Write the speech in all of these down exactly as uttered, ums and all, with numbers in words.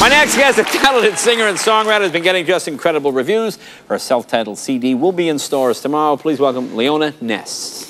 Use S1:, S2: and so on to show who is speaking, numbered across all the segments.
S1: My next guest, a talented singer and songwriter, has been getting just incredible reviews. Her self-titled C D will be in stores tomorrow. Please welcome Leona Naess.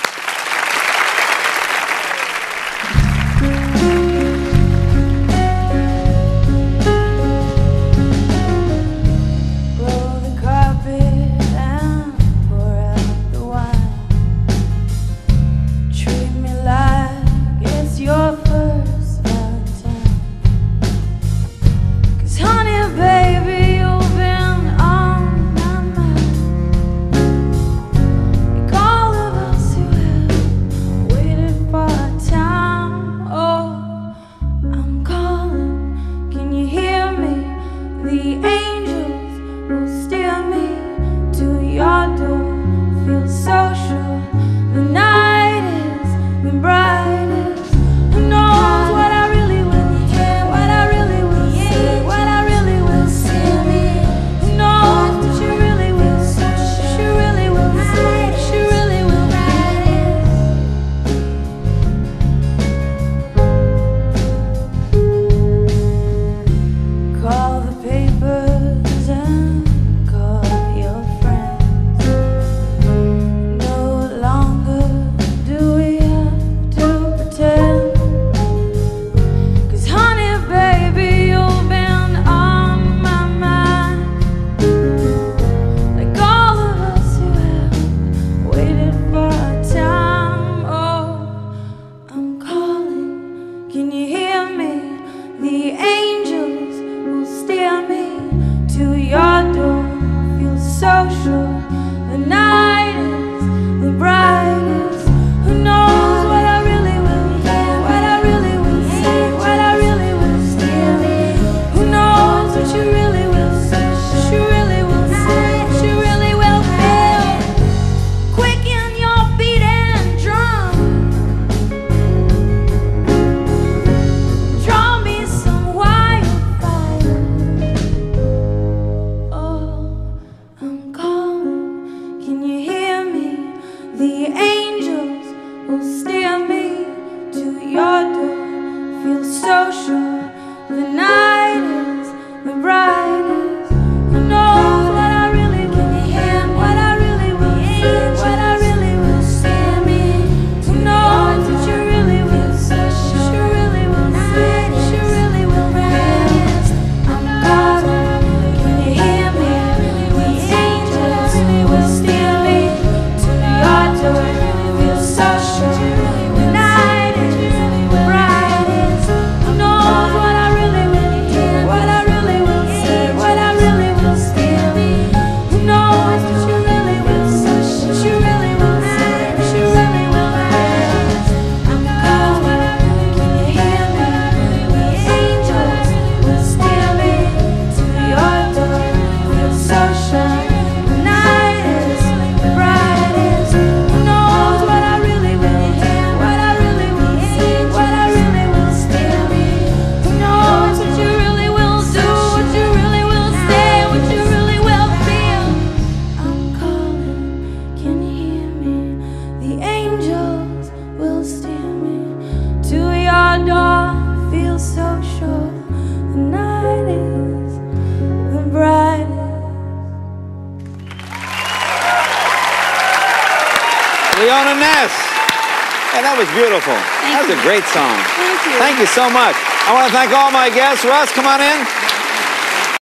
S1: Leona Naess. Hey, that was beautiful.
S2: Thank
S1: that was
S2: you.
S1: a great song.
S2: Thank you.
S1: Thank you so much. I want to thank all my guests. Russ, come on in.